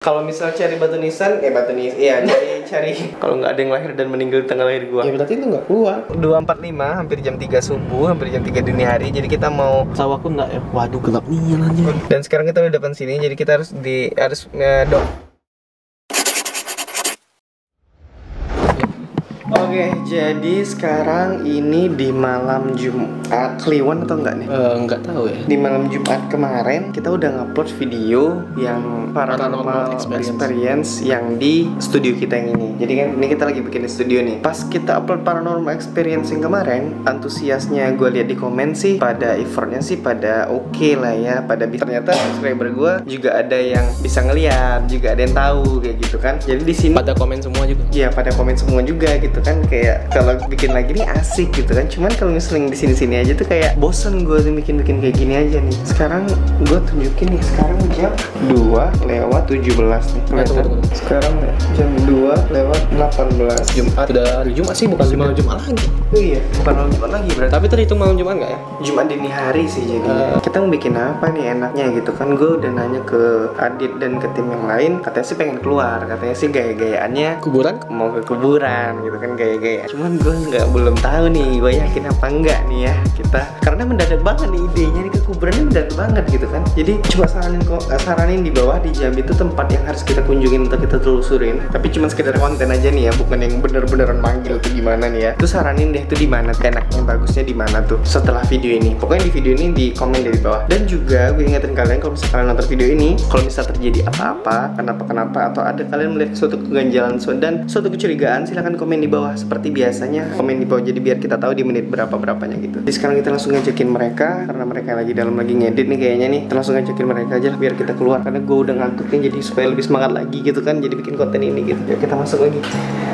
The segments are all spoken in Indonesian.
Kalau misal cari batu nisan, cari kalau nggak ada yang lahir dan meninggal di tanggal lahir gua. Ya berarti itu nggak keluar. 2.45, hampir jam 3 subuh, hampir jam 3 dini hari. Jadi kita mau Sawahku nggak ya? Waduh gelap nih jalannya. dan sekarang kita udah depan sini, jadi kita harus Oke, jadi sekarang ini di malam Jumat Kliwon atau enggak nih? Nggak tahu ya. Di malam Jumat kemarin kita udah ngupload video yang paranormal experience yang di studio kita yang ini. Jadi kan ini kita lagi bikin di studio nih. Pas kita upload paranormal experience yang kemarin, antusiasnya gue lihat di komen sih pada effortnya sih pada oke lah ya. Ternyata subscriber gue juga ada yang bisa ngeliat, juga ada yang tahu kayak gitu kan. Jadi di sini Pada komen semua juga. iya pada komen semua juga gitu kan, kayak kalau bikin lagi nih asik gitu kan. Cuman kalau misalnya di sini aja tuh kayak bosen gue tuh bikin kayak gini aja nih. Sekarang gue tunjukin nih, sekarang jam 2:17 nih. Tunggu. Sekarang jam 2:18. Jumat udah hari Jumat sih, bukan malam Jumat lagi. Oh iya, bukan malam Jumat lagi berarti. Tapi terhitung malam Jumat nggak ya? Jumat dini hari sih jadi. Kita mau bikin apa nih enaknya gitu kan. Gue udah nanya ke Adit dan ke tim yang lain, katanya sih pengen keluar, katanya sih gaya-gayaannya Kuburan? mau ke kuburan gitu kan, gaya-gaya. Cuman gue belum tahu nih, gue yakin apa enggak nih ya kita, karena mendadak banget nih idenya nih, ke kuburannya mendadak banget gitu kan. Jadi coba saranin di bawah di Jambi itu tempat yang harus kita kunjungin untuk kita telusurin, tapi cuma sekedar konten aja nih ya, bukan yang bener-beneran manggil tuh gimana nih ya. Tuh saranin deh tuh di mana enaknya, bagusnya di mana tuh setelah video ini. Pokoknya di video ini di komen dari bawah. Dan juga gue ingetin kalian, kalau misalnya kalian nonton video ini, kalau misal terjadi apa-apa, kenapa atau ada kalian melihat suatu keganjalan dan suatu kecurigaan, silahkan komen di bawah seperti biasanya, komen di bawah, jadi biar kita tahu di menit berapanya gitu. Jadi sekarang kita langsung ngajakin mereka, karena mereka lagi ngedit nih kayaknya nih. Kita langsung ngajakin mereka aja lah biar kita keluar, karena gue udah ngantuk nih, jadi supaya lebih semangat lagi gitu kan, jadi bikin konten ini gitu. Yuk kita masuk lagi.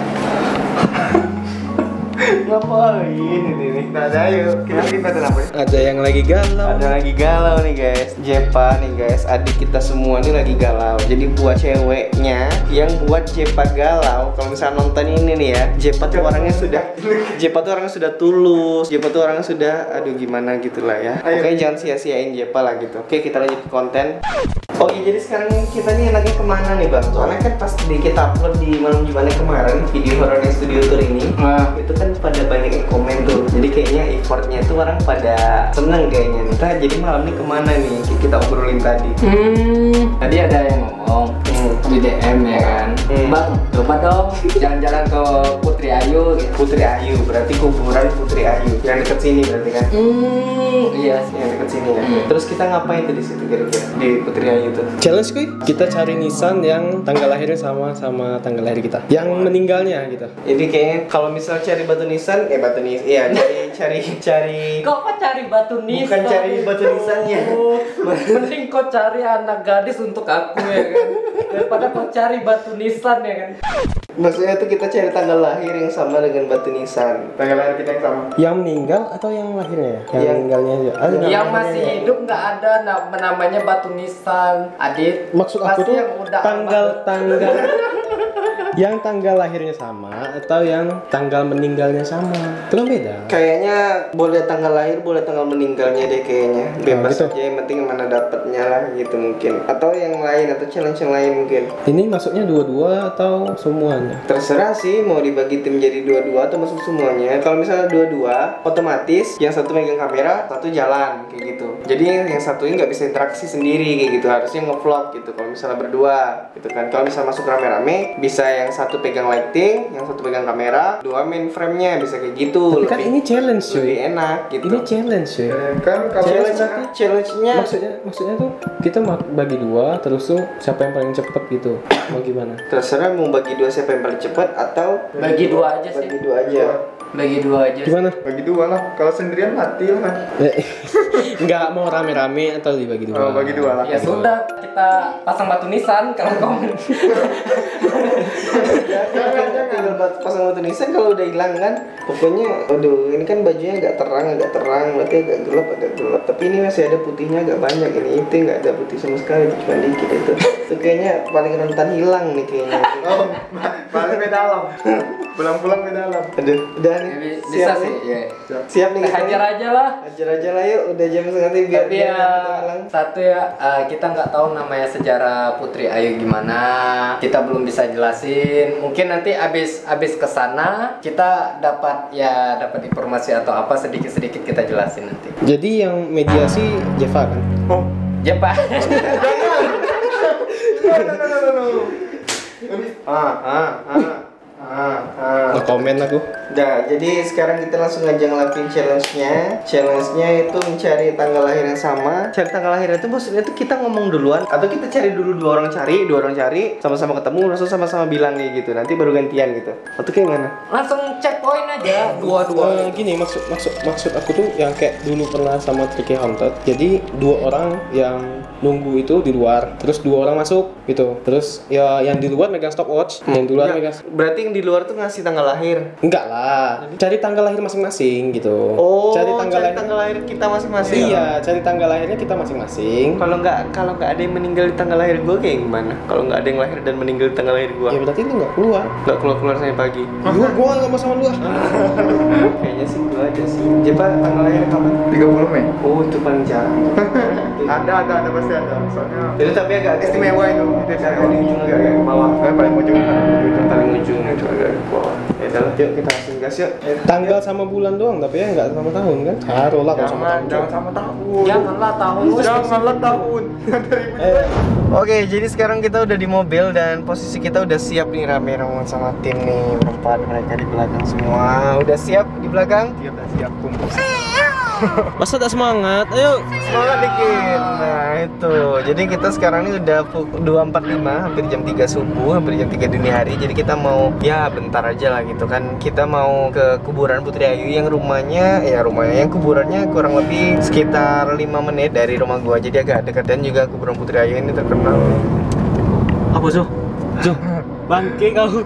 Ngapain ini nih? Ada yuk. Kita bikin konten apa nih? Ada yang lagi galau. Ada lagi galau nih guys. Jepa nih guys, adik kita semua nih lagi galau. Jadi buat ceweknya yang buat Jepa galau, kalau misalnya nonton ini nih ya, Jepa tuh orangnya sudah tulus. Jepa tuh orangnya sudah aduh gimana gitulah ya. Oke, jangan sia-siain Jepa lah gitu. Oke, kita lanjut ke konten. Oke, jadi sekarang kita nih enaknya kemana nih bang? Soalnya kan pas kita upload di malam Jumatnya kemarin video horornya studio tour ini, itu kan pada banyak yang komen tuh. Jadi kayaknya effortnya tuh orang pada seneng kayaknya nih. Nah, jadi malam ini kemana nih? Kita obrolin tadi. Tadi ada yang ngomong di DM ya kan, Bang, coba dong jalan-jalan ke Putri Ayu gitu. Putri Ayu, berarti kuburan Putri Ayu yang deket sini berarti kan? Iya, Yang deket sini ya. Terus kita ngapain tuh di situ kira-kira di Putri Ayu tuh? Challenge kuy, kita cari nisan yang tanggal lahirnya sama tanggal lahir kita, yang meninggalnya gitu. Jadi kayaknya kalau misal cari batu nisan, cari kok cari batu nisan? bukan cari batu nisannya. Mending kau cari anak gadis untuk aku ya kan, daripada kau cari batu nisan ya kan. Maksudnya tuh kita cari tanggal lahir yang sama dengan batu nisan. Tanggal lahir kita yang sama. Yang meninggal atau yang lahirnya ya? Yang meninggalnya aja. Yang masih hidup nggak ada namanya batu nisan, Adit. Maksud aku Pasti tuh yang udah tanggal yang tanggal lahirnya sama atau yang tanggal meninggalnya sama, itu kan beda. Kayaknya boleh tanggal lahir, boleh tanggal meninggalnya deh kayaknya. Bebas gitu. aja, yang penting mana dapatnya lah gitu mungkin. Atau yang lain, atau challenge yang lain mungkin. Ini maksudnya dua-dua atau semuanya? Terserah sih mau dibagi tim jadi dua-dua atau masuk semuanya. Kalau misalnya dua-dua, otomatis yang satu megang kamera, satu jalan kayak gitu. Jadi yang satunya nggak bisa interaksi sendiri kayak gitu. Harusnya ngevlog gitu. Kalau misalnya berdua, gitu kan. Kalau misalnya masuk rame-rame, bisa yang satu pegang lighting, yang satu pegang kamera, dua main frame-nya bisa kayak gitu. Tapi kan ini challenge cuy. Lebih enak gitu. Ini challenge cuy. Kan kalau challenge-nya Maksudnya tuh kita bagi dua, terus tuh siapa yang paling cepet gitu. Mau gimana? terserah mau bagi dua siapa yang paling cepat atau Bagi dua aja sih. bagi dua aja. Bagi dua aja. Gimana? Bagi dua lah. Kalau sendirian mati lah. Enggak mau rame-rame atau dibagi dua? Oh, bagi dua lah. Ya sudah, kita pasang batu nisan kalau komen. Jangan buat pasang batu nisan kalau udah hilang kan, pokoknya aduh ini kan bajunya agak terang berarti agak gelap. Tapi ini masih ada putihnya agak banyak ini. Itu nggak ada putih sama sekali, cuma dikit itu. Itu kayaknya paling rentan hilang nih kayaknya. Oh, balik ke dalam. Pulang-pulang ke dalam. Aduh, udah nih. Bisa Siap sih, nih. ya. Siap nih. Hajar aja lah. Hajar aja lah yuk, udah jam setengah biar Tapi biar ya kita hilang. satu ya, kita nggak tahu namanya sejarah Putri Ayu gimana. Kita belum bisa jelasin. Mungkin nanti abis kesana kita dapat informasi atau apa sedikit kita jelasin nanti. Jadi yang mediasi Jeva kan? Oh, Ya Pak. Nggak komen aku. Udah, jadi sekarang kita langsung aja ngelakuin challenge-nya. Challenge-nya itu mencari tanggal lahir yang sama. Cari tanggal lahir itu maksudnya itu kita ngomong duluan atau kita cari dulu dua orang cari, sama-sama ketemu, langsung sama-sama bilang kayak gitu. Nanti baru gantian gitu. Atau kayak mana? Langsung check point aja dua-dua. Gini maksud aku tuh yang kayak dulu pernah sama Tricky Haunted. Jadi 2 orang yang nunggu itu di luar, terus 2 orang masuk gitu. Terus ya yang di luar megang stopwatch, yang di luar megang. Berarti yang di luar tuh ngasih tanggal lahir. Enggak lah, cari tanggal lahir masing-masing gitu. Oh, cari tanggal lahir kita masing-masing. Iya, cari tanggal lahirnya kita masing-masing. Kalau nggak ada yang meninggal di tanggal lahir gue kayak gimana? Kalau nggak ada yang lahir dan meninggal di tanggal lahir gue, Ya berarti lu nggak keluar. nggak keluar sampai pagi. Gua nggak mau sama lu. Kayaknya sih gue aja sih. Jepa tanggal lahir kapan? 30 Mei. Oh itu paling jarang. Ada pasti ada. Soalnya Itu tapi agak istimewa itu. Itu agak di ujung agak ke bawah. paling ujung. Paling ujung itu agak ke bawah. Ya udah, yuk kita langsung gas yuk. Tanggal sama bulan doang, tapi ya nggak sama tahun kan? Taruh lah kalau sama tahun. Jangan sama tahun. Janganlah tahun. Janganlah tahun. Oke, jadi sekarang kita udah di mobil dan posisi kita udah siap nih rame-rame sama tim nih berempat, mereka di belakang semua. Udah siap di belakang? Dia udah siap kumpul. Masa tak semangat? Ayo. Semangat dikit. Nah itu, jadi kita sekarang ini udah pukul 2.45, hampir jam 3 subuh, hampir jam 3 dini hari. Jadi kita mau, ya bentar aja lah gitu kan. Kita mau ke kuburan Putri Ayu yang rumahnya yang kuburannya kurang lebih sekitar 5 menit dari rumah gua. Jadi agak dekat, dan juga kuburan Putri Ayu ini terkenal. Apa Zo? Bangke kau.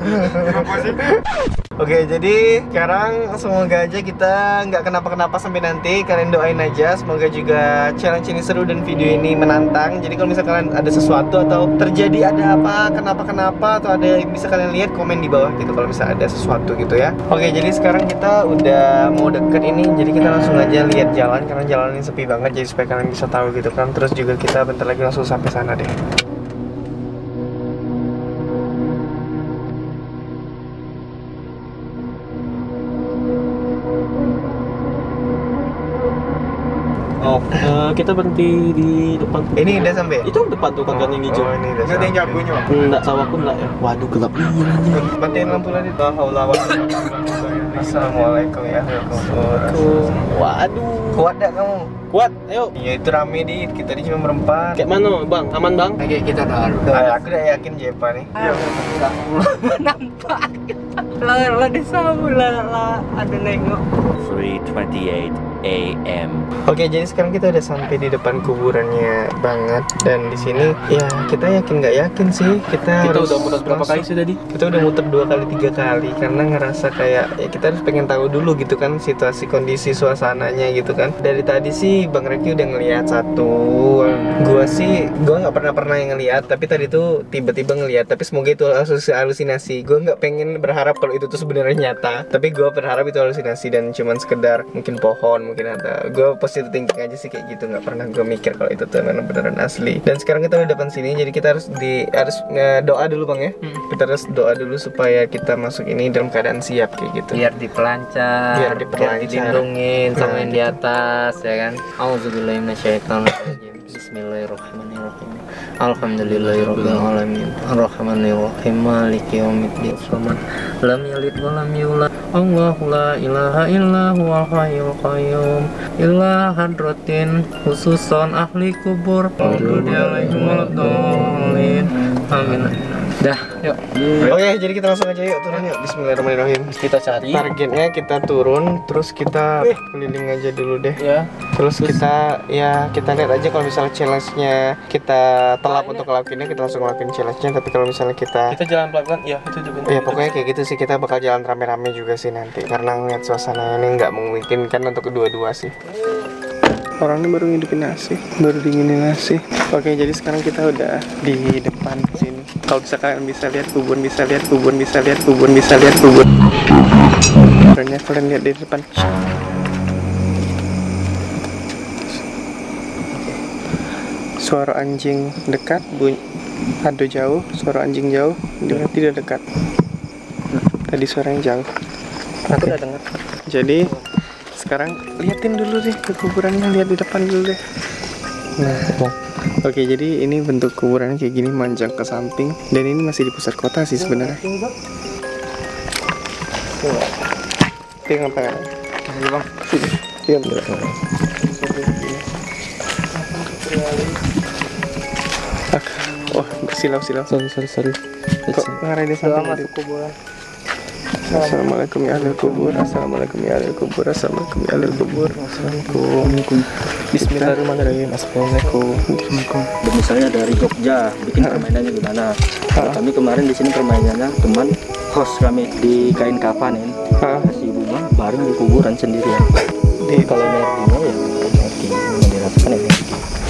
Oke, jadi sekarang semoga aja kita nggak kenapa-kenapa sampai nanti. Kalian doain aja, semoga juga challenge ini seru dan video ini menantang. Jadi kalau misalkan ada sesuatu atau terjadi ada apa, kenapa-kenapa atau ada yang bisa kalian lihat, komen di bawah gitu kalau misalnya ada sesuatu gitu ya. Oke, jadi sekarang kita udah mau deket ini, jadi kita langsung aja lihat jalan karena jalan ini sepi banget, jadi supaya kalian bisa tahu gitu kan. Terus juga kita bentar lagi langsung sampai sana deh. Oh, kita berhenti di depan. Ini udah sampai? Itu depan tuh kan yang hijau. Oh, ini udah Nggak ada yang jagonya. Enggak, sama aku enggak ya. Waduh, gelap nih. Matiin lampu lagi. Assalamualaikum ya. Waduh. Kuat dah kamu? Kuat, ayo. Ya itu rame di kita di cuma berempat. Kayak mana, Bang? Aman, Bang? Oke, kita doa dulu. Aku udah yakin Jepa nih. Nampak. Lah disambut lah ada nengok. 3:28 a.m. Oke, jadi sekarang kita udah sampai di depan kuburannya banget, dan di sini ya kita yakin nggak yakin sih kita harus udah muter berapa kali sih tadi? Kita udah muter 2 kali 3 kali karena ngerasa kayak ya kita harus pengen tahu dulu gitu kan situasi kondisi suasananya gitu kan. Dari tadi sih Bang Reki udah ngelihat satu, gua nggak pernah yang ngelihat, tapi tadi tuh tiba-tiba ngelihat, tapi semoga itu halusinasi. Gua nggak pengen berharap kalau itu tuh sebenarnya nyata, tapi gua berharap itu halusinasi dan cuman sekedar mungkin pohon, mungkin ada. Gue positive thinking aja sih kayak gitu, nggak pernah gue mikir kalau itu tuh memang beneran asli. Dan sekarang kita udah depan sini, jadi kita harus doa dulu Bang ya. Kita harus doa dulu supaya kita masuk ini dalam keadaan siap kayak gitu. Biar dipelancar, biar dilindungin sama yang di atas ya kan. Auzubillahi minasyaitonirrajim. Bismillahirrahmanirrahim. Alhamdulillahirabbil alamin. Arrahmanirrahim. Maliki yaumiddin. Lam yalid wa lam yulad. Allahu la ilaha illa huwal hayyul qayyum. Illa hadratin khususon ahli kubur. Alhamdulillahirabbil alamin. Amin. Dah, yuk. Oke, jadi kita langsung aja yuk turun yuk. Bismillahirrahmanirrahim. Kita cari. Targetnya kita turun, terus kita keliling aja dulu deh. Ya. Terus kita kita lihat aja kalau misalnya challenge-nya kita telap untuk ngelakuinnya, kita langsung ngelakuin challenge-nya. Tapi kalau misalnya kita jalan pelan-pelan, ya itu juga. ya pokoknya kayak gitu sih, kita bakal jalan rame-rame juga sih nanti. Karena ngeliat suasana ini nggak memungkinkan untuk kedua-dua sih. Orang ini baru ngidupin nasi, baru dinginin nasi. Oke, jadi sekarang kita udah di depan sini. Kalau bisa kalian bisa lihat kubur, bisa lihat kubur, bisa lihat kubur, bisa lihat kubur. Karena kalian lihat di depan. Suara anjing dekat, bunyi ado jauh, suara anjing jauh, dia tidak dekat. Tadi suaranya jauh. Aku udah dengar. Jadi sekarang liatin dulu deh ke kuburannya, lihat di depan dulu deh. Nah, oke, jadi ini bentuk kuburannya kayak gini, manjang ke samping, dan ini masih di pusat kota sih sebenarnya. Tinggal apa ya? Bang. Tinggal. Oh, bersilau-silau. Sorry. Kok ngarah di samping? Masuk kuburan. Assalamualaikum ya ahlul kubur. Assalamualaikum ya ahlul kubur. Assalamualaikum ya ahlul kubur. Assalamualaikum. Bismillahirrahmanirrahim. Assalamualaikum. Dan misalnya dari Jogja bikin permainannya gimana? Kami kemarin di sini permainannya teman host kami di kain kapanin kasih rumah bareng di kuburan sendirian. Di Kalau energinya ya energi yang dirasakan ya.